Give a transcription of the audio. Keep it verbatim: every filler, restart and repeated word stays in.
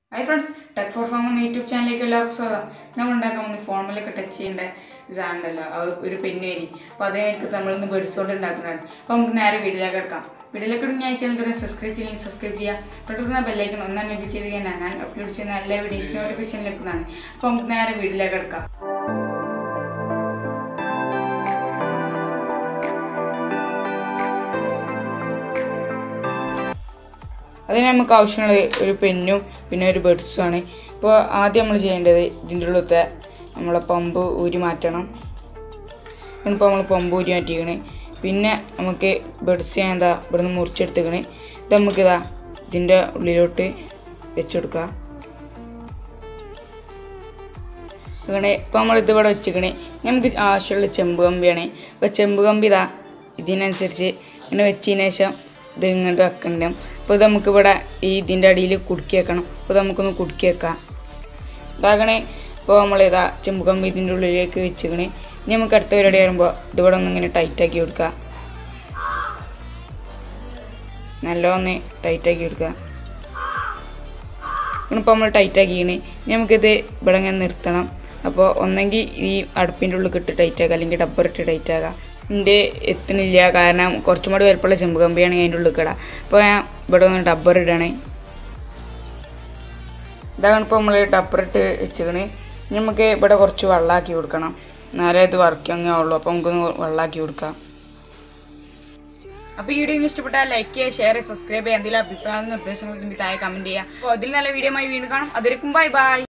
Hi friends, Tech for Farm YouTube channel ke എല്ലാവർക്കും സ്വാഗതം. നമ്മൾ ഉണ്ടാക്കാൻ പോകുന്ന ഫോണിലൊക്കെ ടച്ച് ചെയ്യേണ്ട ഇതാണല്ലോ ഒരു പെന്നുവരി. അപ്പോൾ അതിനായിട്ട് നമ്മൾ ഇന്ന് ബെഡ്സ് കൊണ്ട് ഉണ്ടാക്കുന്നതാണ്. അപ്പോൾ നമുക്ക് നേരെ വീഡിയോയിലേക്ക് എടുക്കാം. വീഡിയോയിലേക്ക് ഞാൻ ചാനൽ സബ്സ്ക്രൈബ് ചെയ്യണമെങ്കിൽ സബ്സ്ക്രൈബ് ചെയ്യുക. തൊട്ടുള്ള ബെല്ലൈക്കൺ ഒന്നാം എനേബിൾ ചെയ്ത് കഴിഞ്ഞാൽ ഞാൻ അപ്ലോഡ് ചെയ്യുന്ന എല്ലാ വീഡിയോ നോട്ടിഫിക്കേഷൻ ലഭിക്കുന്നതാണ്. അപ്പോൾ നമുക്ക് നേരെ വീഡിയോയിലേക്ക് എടുക്കാം. അതിന് നമുക്ക് ആവശ്യമുള്ള ഒരു പെന്നും പിന്നെ ഒരു ബെഡ്സുമാണ്. ഇപ്പോൾ ആദ്യം നമ്മൾ ചെയ്യേണ്ടത് ഇതിൻ്റെ ഉള്ളത്തെ നമ്മളെ പമ്പ് ഊരി മാറ്റണം. ഇപ്പോൾ നമ്മൾ പമ്പ് ഊരി മാറ്റിക്കണേ. പിന്നെ നമുക്ക് ബെഡ്സ് ഞാൻ എന്താ ഇവിടെ നിന്ന് മുറിച്ചെടുത്തിക്കണേ. ഇത് നമുക്കിതാ ഇതിൻ്റെ ഉള്ളിലോട്ട് വെച്ചെടുക്കുക. അങ്ങനെ ഇപ്പോൾ നമ്മളിത് ഇവിടെ വെച്ചിക്കണേ. നമുക്ക് ആവശ്യമുള്ള ചെമ്പ് കമ്പിയാണ്. അപ്പോൾ ചെമ്പ് കമ്പി ഇതാ ഇതിനനുസരിച്ച് ഇങ്ങനെ വെച്ചതിന് ശേഷം ഇത് ഇങ്ങോട്ട് വെക്കണ്ട. അപ്പോൾ ഇത് നമുക്കിവിടെ ഈ ഇതിൻ്റെ അടിയിൽ കുടുക്കി വെക്കണം. അപ്പോൾ നമുക്കൊന്ന് കുടുക്കി വെക്കാം. ഇതാക്കണേ. ഇപ്പോൾ നമ്മളിതാ ചെമ്പ് കമ്പി ഇതിൻ്റെ ഉള്ളിലേക്ക് വെച്ചിക്കണേ. ഇനി നമുക്ക് അടുത്ത പരിപാടി വരുമ്പോൾ ഇതിവിടെ ഒന്ന് ഇങ്ങനെ ടൈറ്റാക്കി കൊടുക്കുക. നല്ലോന്ന് ടൈറ്റാക്കി കൊടുക്കുക. ഇപ്പോൾ നമ്മൾ ടൈറ്റാക്കിക്കണേ. ഇനി നമുക്കിത് ഇവിടെ ഇങ്ങനെ നിർത്തണം. അപ്പോൾ ഒന്നെങ്കിൽ ഈ അടുപ്പിൻ്റെ ഉള്ളിൽ ഇട്ട് ടൈറ്റാക്കുക, അല്ലെങ്കിൽ ഡബ്ബർ ഇട്ട് ടൈറ്റാക്കുക. എൻ്റെ എത്തണില്ല, കാരണം കുറച്ചും കൂടി വലുപ്പമുള്ള ചെമ്പ് കമ്പിയാണ് അതിൻ്റെ ഉള്ളിൽ കിട. അപ്പോൾ ഞാൻ ഇവിടെ ഒന്ന് ഡബ്ബർ ഇടണേ. ഇതാണ് ഇപ്പോൾ നമ്മൾ ഡബ്ബർ ഇട്ട് വെച്ചിക്കണേ. നമുക്ക് ഇവിടെ കുറച്ച് വെള്ളമാക്കി കൊടുക്കണം, എന്നാലേ ഇത് വർക്ക് അങ്ങനെ ഉള്ളൂ. അപ്പോൾ നമുക്കൊന്ന് വെള്ളമാക്കി കൊടുക്കാം. അപ്പോൾ ഈ വീഡിയോ ഇഷ്ടപ്പെട്ടാൽ ലൈക്ക് ചെയ്യുക, ഷെയർ ചെയ്യുക, സബ്സ്ക്രൈബ് ചെയ്യുക. എന്തെങ്കിലും അഭിപ്രായങ്ങളും നിർദ്ദേശങ്ങളും താഴെ കമൻറ്റ് ചെയ്യുക. അപ്പോൾ അതിൽ നല്ല വീഡിയോ ആയി വീണ്ടും കാണാം. അതിലേക്കും ബൈ ബൈ.